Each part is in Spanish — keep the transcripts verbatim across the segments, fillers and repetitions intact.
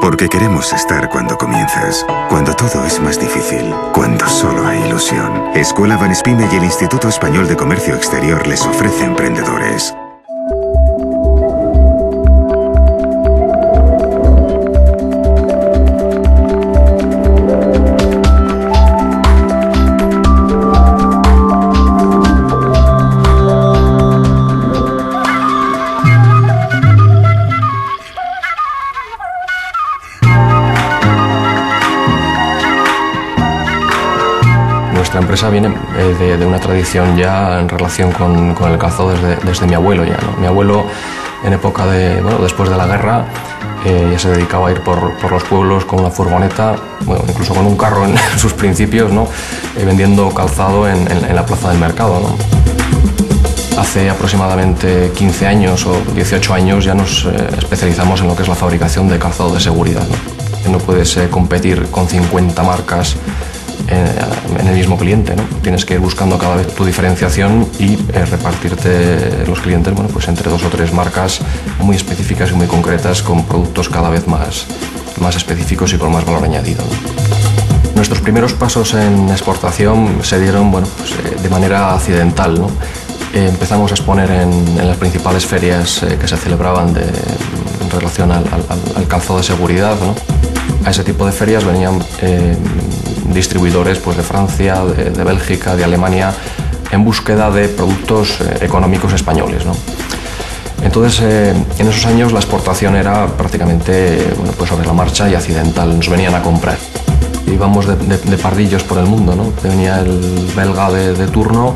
Porque queremos estar cuando comienzas, cuando todo es más difícil, cuando solo hay ilusión. Escuela Van Spime y el Instituto Español de Comercio Exterior les ofrece emprendedores. Nuestra empresa viene eh, de, de una tradición ya en relación con, con el calzado desde, desde mi abuelo ya, ¿no? Mi abuelo en época de, bueno, después de la guerra eh, ya se dedicaba a ir por, por los pueblos con una furgoneta, bueno, incluso con un carro en sus principios, ¿no? Eh, vendiendo calzado en, en, en la plaza del mercado, ¿no? Hace aproximadamente quince años o dieciocho años ya nos eh, especializamos en lo que es la fabricación de calzado de seguridad, ¿no? No puedes eh, competir con cincuenta marcas en el mismo cliente, ¿no? Tienes que ir buscando cada vez tu diferenciación y eh, repartirte los clientes, bueno, pues entre dos o tres marcas muy específicas y muy concretas con productos cada vez más, más específicos y con más valor añadido, ¿no? Nuestros primeros pasos en exportación se dieron, bueno, pues, eh, de manera accidental, ¿no? Eh, empezamos a exponer en, en las principales ferias eh, que se celebraban de, en relación al, al, al calzado de seguridad, ¿no? A ese tipo de ferias venían eh, distribuidores pues, de Francia, de, de Bélgica, de Alemania, en búsqueda de productos eh, económicos españoles, ¿no? Entonces, eh, en esos años la exportación era prácticamente bueno, pues sobre la marcha y accidental, nos venían a comprar. Íbamos de, de, de pardillos por el mundo, ¿no? Venía el belga de, de turno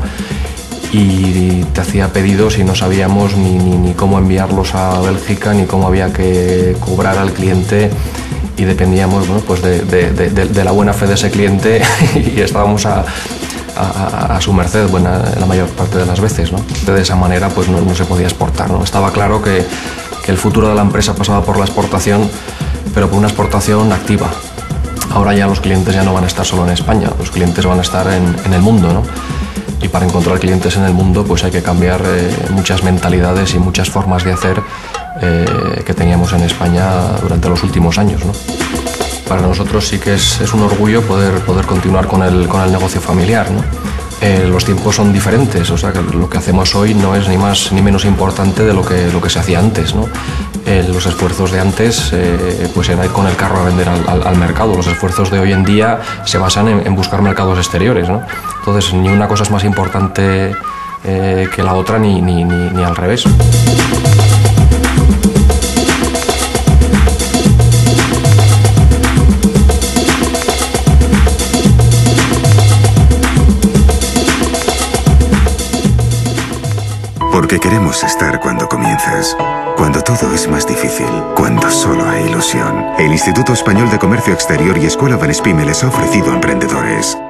y te hacía pedidos y no sabíamos ni, ni, ni cómo enviarlos a Bélgica, ni cómo había que cobrar al cliente, y dependíamos bueno, pues de, de, de, de la buena fe de ese cliente y estábamos a, a, a su merced buena, la mayor parte de las veces, ¿no? De esa manera pues no, no se podía exportar, ¿no? Estaba claro que, que el futuro de la empresa pasaba por la exportación, pero por una exportación activa. Ahora ya los clientes ya no van a estar solo en España, los clientes van a estar en, en el mundo, ¿no? Y para encontrar clientes en el mundo pues hay que cambiar eh, muchas mentalidades y muchas formas de hacer eh, que teníamos en España durante los últimos años, ¿no? Para nosotros sí que es, es un orgullo poder, poder continuar con el, con el negocio familiar, ¿no? Eh, los tiempos son diferentes, o sea que lo que hacemos hoy no es ni más ni menos importante de lo que, lo que se hacía antes, ¿no? Eh, los esfuerzos de antes eh, pues era ir con el carro a vender al, al, al mercado. Los esfuerzos de hoy en día se basan en, en buscar mercados exteriores, ¿no? Entonces ni una cosa es más importante eh, que la otra ni, ni, ni, ni al revés. Porque queremos estar cuando comienzas, cuando todo es más difícil, cuando solo hay ilusión. El Instituto Español de Comercio Exterior y Escuela Van Spime les ha ofrecido emprendedores.